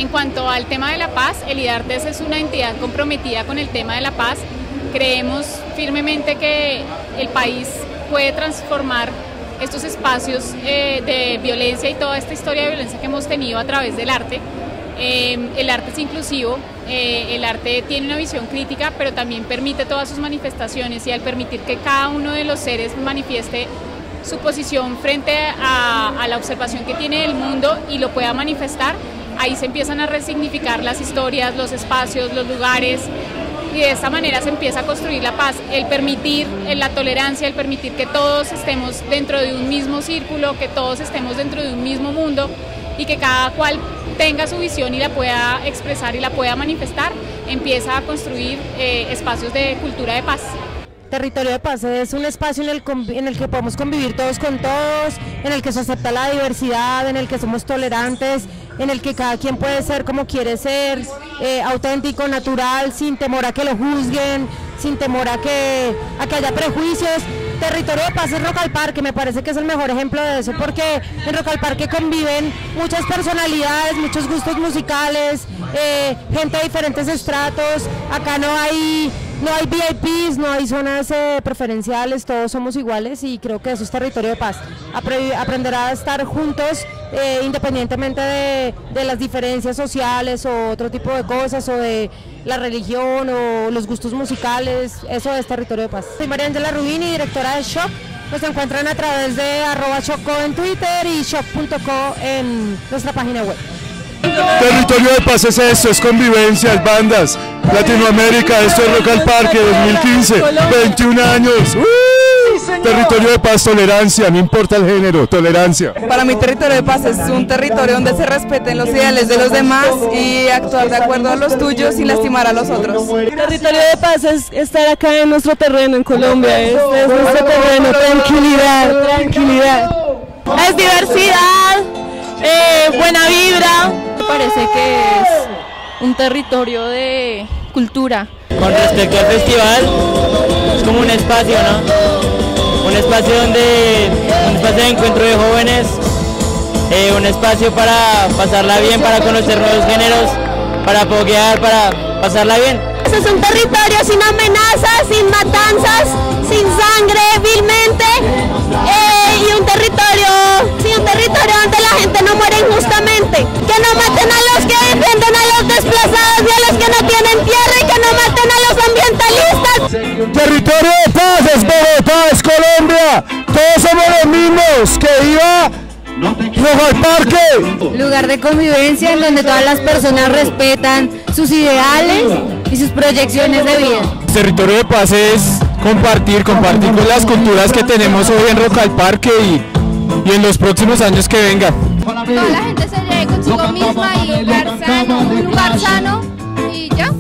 cuanto al tema de la paz, el IDARTES es una entidad comprometida con el tema de la paz. Creemos firmemente que el país puede transformar estos espacios de violencia y toda esta historia de violencia que hemos tenido a través del arte. El arte es inclusivo, el arte tiene una visión crítica, pero también permite todas sus manifestaciones, y al permitir que cada uno de los seres manifieste su posición frente a la observación que tiene del mundo y lo pueda manifestar, ahí se empiezan a resignificar las historias, los espacios, los lugares, y de esta manera se empieza a construir la paz, el permitir la tolerancia, el permitir que todos estemos dentro de un mismo círculo, que todos estemos dentro de un mismo mundo y que cada cual tenga su visión y la pueda expresar y la pueda manifestar, empieza a construir espacios de cultura de paz. Territorio de Paz es un espacio en el que podemos convivir todos con todos, en el que se acepta la diversidad, en el que somos tolerantes, en el que cada quien puede ser como quiere ser, auténtico, natural, sin temor a que lo juzguen, sin temor a que haya prejuicios. Territorio de Paz es Rock al Parque, me parece que es el mejor ejemplo de eso, porque en Rock al Parque conviven muchas personalidades, muchos gustos musicales, gente de diferentes estratos. Acá no hay VIPs, no hay zonas preferenciales, todos somos iguales, y creo que eso es Territorio de Paz. Aprender a estar juntos independientemente de las diferencias sociales o otro tipo de cosas, o de la religión o los gustos musicales. Eso es Territorio de Paz. Soy María Ángela Rubini, directora de Shop. Nos encuentran a través de @shopco en Twitter y shop.co en nuestra página web. Territorio de Paz es esto, es convivencia, es bandas. Latinoamérica, esto es Rock al Parque 2015, 21 años. Territorio de Paz, tolerancia, no importa el género, tolerancia. Para mí Territorio de Paz es un territorio donde se respeten los ideales de los demás y actuar de acuerdo a los tuyos sin lastimar a los otros. Territorio de Paz es estar acá en nuestro terreno en Colombia, este es nuestro terreno, tranquilidad, tranquilidad. Es diversidad, buena vibra. Me parece que es un territorio de cultura. Con respecto al festival, es como un espacio, ¿no? Un espacio de encuentro de jóvenes, un espacio para pasarla bien, para conocer nuevos géneros, para poguear, para pasarla bien. Este es un territorio sin amenazas, sin matanzas, sin sangre vilmente, y un territorio donde la gente no muere injustamente. Que no maten a los que defienden a los desplazados y a los que no tienen tierra, y que no maten a los ambientalistas. Territorio de Paz es Bogotá, es Colombia, todos somos los mismos, que viva Rock al Parque. Lugar de convivencia en donde todas las personas respetan sus ideales y sus proyecciones de vida. Territorio de Paz es compartir con las culturas que tenemos hoy en Rock al Parque y en los próximos años que vengan. Toda la gente se lleve consigo misma y un lugar sano y ya.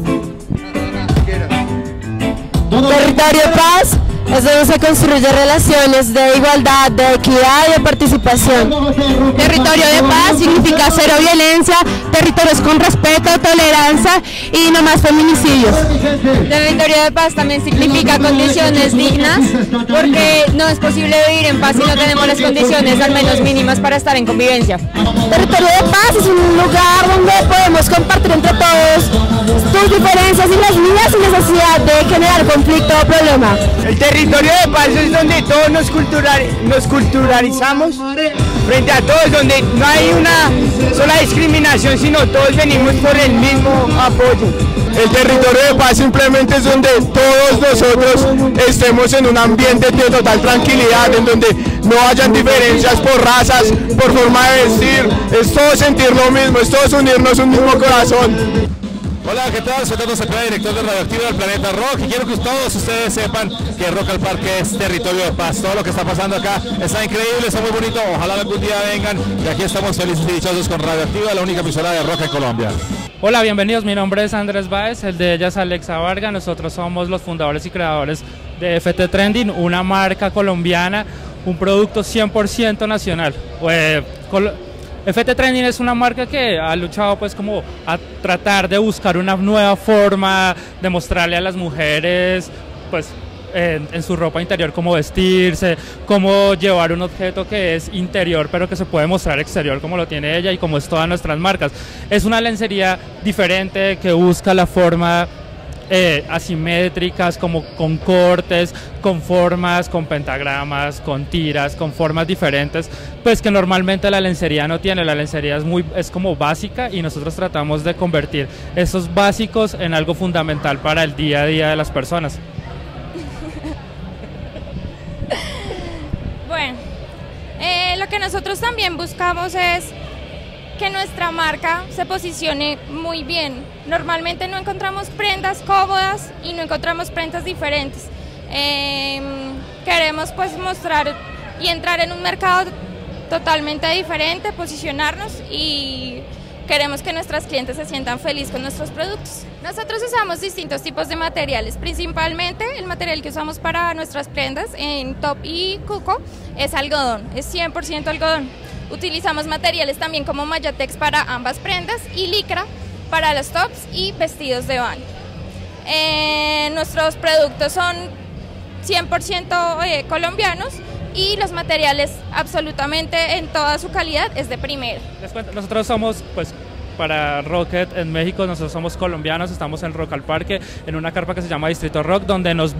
Territorio de Paz es donde se construyen relaciones de igualdad, de equidad y de participación. Territorio de Paz significa cero violencia, territorios con respeto, tolerancia y no más feminicidios. Territorio de Paz también significa condiciones dignas, porque no es posible vivir en paz si no tenemos las condiciones al menos mínimas para estar en convivencia. Territorio de Paz es un lugar donde podemos compartir entre todos tus diferencias y las mías sin necesidad de generar conflicto o problema. El Territorio de Paz es donde todos nos culturalizamos frente a todos, donde no hay una sola discriminación, sino todos venimos por el mismo apoyo. El Territorio de Paz simplemente es donde todos nosotros estemos en un ambiente de total tranquilidad, en donde no hayan diferencias por razas, por forma de vestir, es todo sentir lo mismo, es todos unirnos un mismo corazón. Hola, ¿qué tal? Soy Tato Cepeda, director de Radioactiva del Planeta Rock, y quiero que todos ustedes sepan que Rock al Parque es Territorio de Paz. Todo lo que está pasando acá está increíble, está muy bonito, ojalá algún día vengan, y aquí estamos felices y dichosos con Radioactiva, la única emisora de rock en Colombia. Hola, bienvenidos, mi nombre es Andrés Báez, el de ella es Alexa Varga. Nosotros somos los fundadores y creadores de FT Trending, una marca colombiana, un producto 100% nacional. FT Trending es una marca que ha luchado pues como a tratar de buscar una nueva forma de mostrarle a las mujeres pues en su ropa interior, cómo vestirse, cómo llevar un objeto que es interior pero que se puede mostrar exterior como lo tiene ella y como es todas nuestras marcas. Es una lencería diferente que busca la forma asimétricas, como con cortes, con formas, con pentagramas, con tiras, con formas diferentes, pues que normalmente la lencería no tiene. La lencería es como básica y nosotros tratamos de convertir esos básicos en algo fundamental para el día a día de las personas. Bueno, lo que nosotros también buscamos es que nuestra marca se posicione muy bien. Normalmente no encontramos prendas cómodas y no encontramos prendas diferentes. Queremos pues mostrar y entrar en un mercado totalmente diferente, posicionarnos, y queremos que nuestras clientes se sientan felices con nuestros productos. Nosotros usamos distintos tipos de materiales, principalmente el material que usamos para nuestras prendas en Top y Cuco es algodón, es 100% algodón. Utilizamos materiales también como Mayatex para ambas prendas y licra para los tops y vestidos de baño. Nuestros productos son 100% colombianos y los materiales absolutamente en toda su calidad es de primera. Nosotros somos, pues, para Rocket en México, nosotros somos colombianos, estamos en Rock al Parque, en una carpa que se llama Distrito Rock, donde nos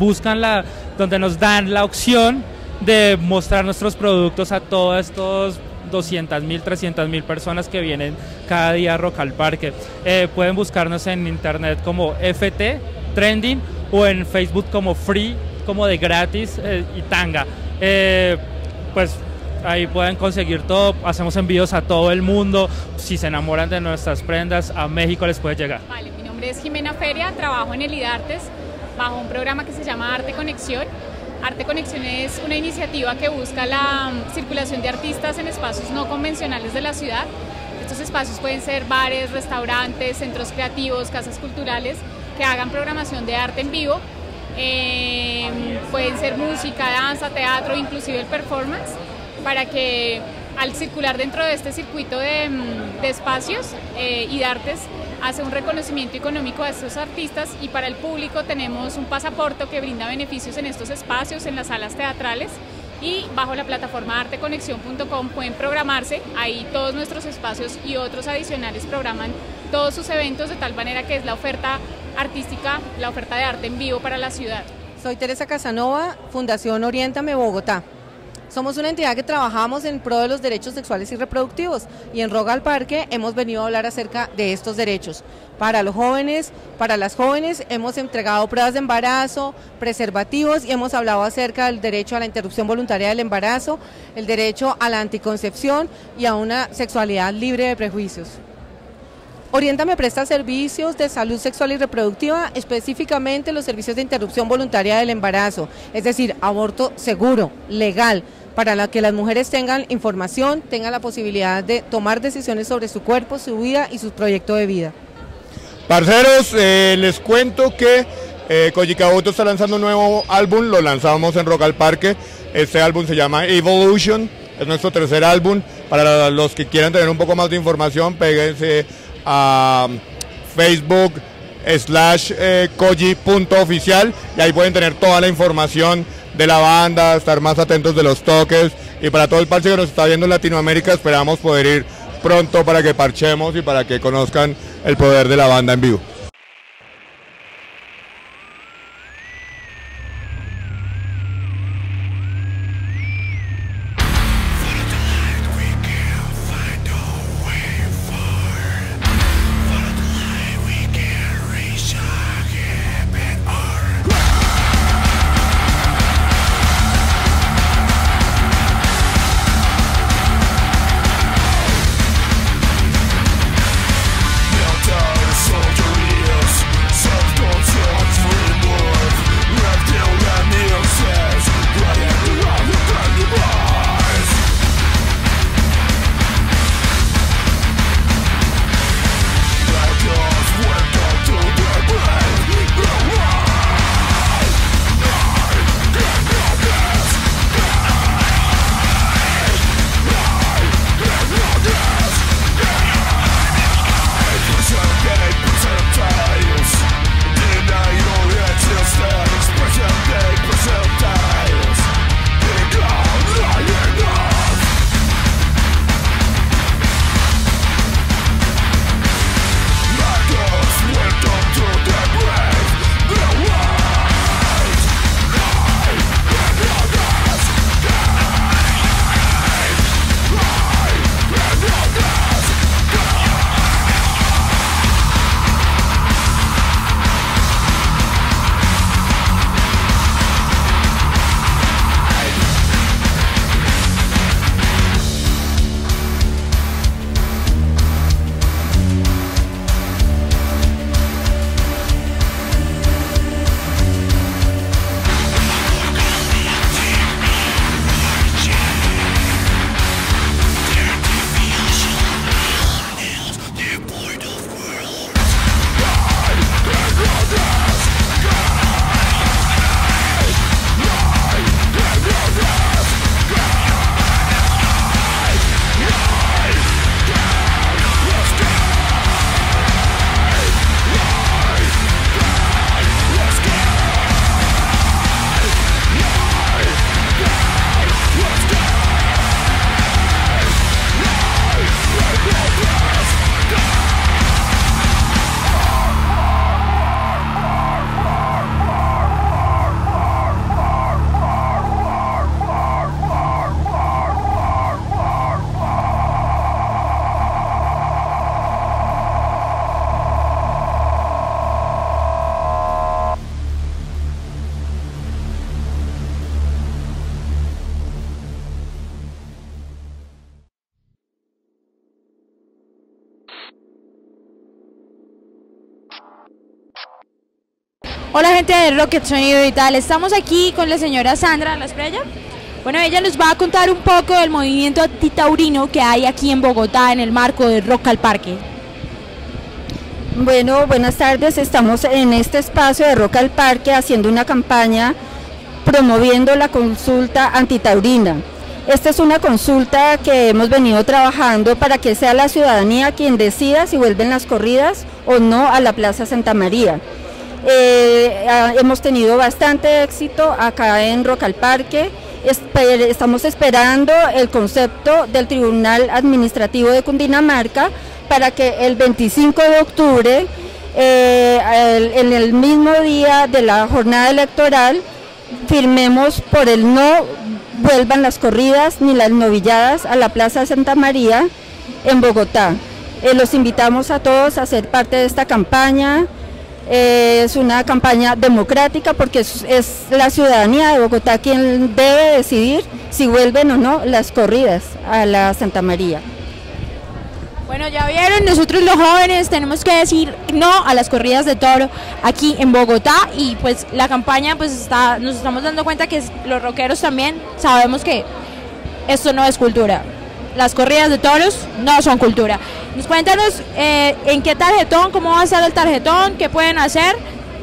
dan la opción de mostrar nuestros productos a todos estos 200.000, 300.000 personas que vienen cada día a Rock al Parque. Pueden buscarnos en internet como FT Trending o en Facebook como Free, como de gratis, y Tanga. Pues ahí pueden conseguir todo, hacemos envíos a todo el mundo. Si se enamoran de nuestras prendas, a México les puede llegar. Vale, mi nombre es Jimena Feria, trabajo en el IDARTES bajo un programa que se llama Arte Conexión. Arte Conexión es una iniciativa que busca la circulación de artistas en espacios no convencionales de la ciudad. Estos espacios pueden ser bares, restaurantes, centros creativos, casas culturales que hagan programación de arte en vivo. Pueden ser música, danza, teatro, inclusive el performance, para que al circular dentro de este circuito de espacios, IDARTES hace un reconocimiento económico a estos artistas, y para el público tenemos un pasaporte que brinda beneficios en estos espacios, en las salas teatrales, y bajo la plataforma arteconexion.com pueden programarse. Ahí todos nuestros espacios y otros adicionales programan todos sus eventos de tal manera que es la oferta artística, la oferta de arte en vivo para la ciudad. Soy Teresa Casanova, Fundación Oriéntame, Bogotá. Somos una entidad que trabajamos en pro de los derechos sexuales y reproductivos, y en Rock al Parque hemos venido a hablar acerca de estos derechos. Para los jóvenes, para las jóvenes hemos entregado pruebas de embarazo, preservativos, y hemos hablado acerca del derecho a la interrupción voluntaria del embarazo, el derecho a la anticoncepción y a una sexualidad libre de prejuicios. Oriéntame presta servicios de salud sexual y reproductiva, específicamente los servicios de interrupción voluntaria del embarazo, es decir, aborto seguro, legal, para que las mujeres tengan información, tengan la posibilidad de tomar decisiones sobre su cuerpo, su vida y su proyecto de vida. Parceros, les cuento que Koji Kabuto está lanzando un nuevo álbum, lo lanzamos en Rock al Parque. Este álbum se llama Evolution, es nuestro tercer álbum. Para los que quieran tener un poco más de información, péguense a Facebook /Koji.oficial y ahí pueden tener toda la información de la banda, estar más atentos de los toques. Y para todo el parche que nos está viendo en Latinoamérica, esperamos poder ir pronto para que parchemos y para que conozcan el poder de la banda en vivo. Soldier Hola gente de Rocket Sonido y tal, estamos aquí con la señora Sandra La Espriella. Bueno, ella nos va a contar un poco del movimiento antitaurino que hay aquí en Bogotá en el marco de Rock al Parque. Bueno, buenas tardes, estamos en este espacio de Rock al Parque haciendo una campaña promoviendo la consulta antitaurina. Esta es una consulta que hemos venido trabajando para que sea la ciudadanía quien decida si vuelven las corridas o no a la Plaza Santa María. Hemos tenido bastante éxito acá en Rock al Parque. Estamos esperando el concepto del Tribunal Administrativo de Cundinamarca para que el 25 de octubre, en el mismo día de la jornada electoral, firmemos por el no vuelvan las corridas ni las novilladas a la Plaza Santa María en Bogotá. Los invitamos a todos a ser parte de esta campaña. Es una campaña democrática porque es la ciudadanía de Bogotá quien debe decidir si vuelven o no las corridas a la Santa María. Bueno, ya vieron, nosotros los jóvenes tenemos que decir no a las corridas de toro aquí en Bogotá y pues la campaña pues nos estamos dando cuenta que los rockeros también sabemos que esto no es cultura. Las corridas de toros no son cultura. Cuéntanos en qué tarjetón, cómo va a ser el tarjetón, qué pueden hacer,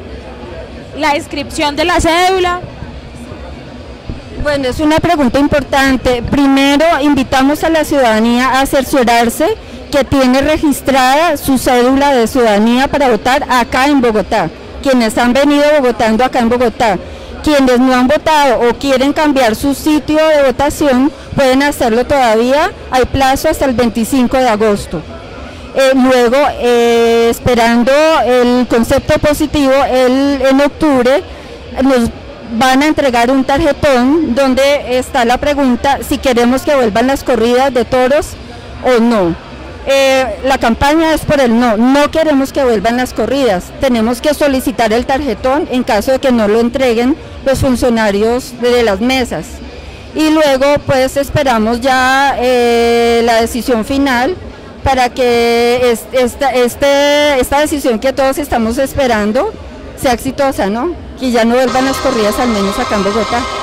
la inscripción de la cédula. Bueno, es una pregunta importante. Primero, invitamos a la ciudadanía a cerciorarse que tiene registrada su cédula de ciudadanía para votar acá en Bogotá. Quienes han venido votando acá en Bogotá. Quienes no han votado o quieren cambiar su sitio de votación pueden hacerlo todavía, hay plazo hasta el 25 de agosto. Luego, esperando el concepto positivo, en octubre nos van a entregar un tarjetón donde está la pregunta si queremos que vuelvan las corridas de toros o no. La campaña es por el no, no queremos que vuelvan las corridas, tenemos que solicitar el tarjetón en caso de que no lo entreguen los funcionarios de las mesas. Y luego pues esperamos ya la decisión final para que esta decisión que todos estamos esperando sea exitosa, ¿no? Que ya no vuelvan las corridas al menos acá en Bogotá.